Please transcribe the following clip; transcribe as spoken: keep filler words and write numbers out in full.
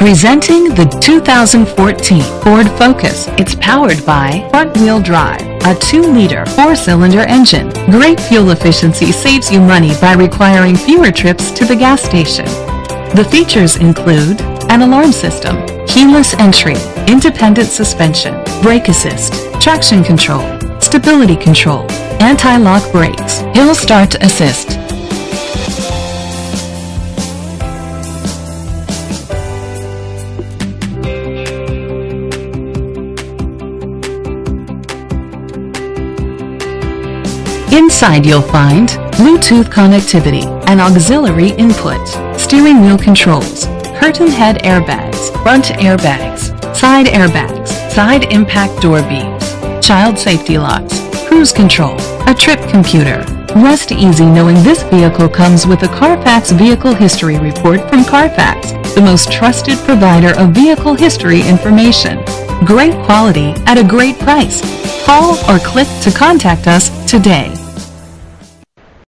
Presenting the two thousand fourteen Ford Focus. It's powered by front-wheel drive, a two liter four-cylinder engine. Great fuel efficiency saves you money by requiring fewer trips to the gas station. The features include an alarm system, keyless entry, independent suspension, brake assist, traction control, stability control, anti-lock brakes, hill start assist. Inside you'll find Bluetooth connectivity, an auxiliary input, steering wheel controls, curtain head airbags, front airbags, side airbags, side impact door beams, child safety locks, cruise control, a trip computer. Rest easy knowing this vehicle comes with a Carfax Vehicle History Report from Carfax, the most trusted provider of vehicle history information. Great quality at a great price. Call or click to contact us today.